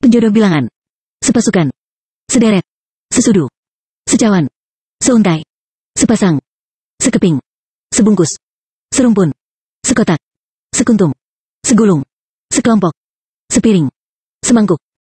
penjodoh bilangan, sepasukan, sederet, sesudu, secawan, seuntai, sepasang, sekeping, sebungkus, serumpun, sekotak, sekuntum, segulung, sekelompok, sepiring, semangkuk,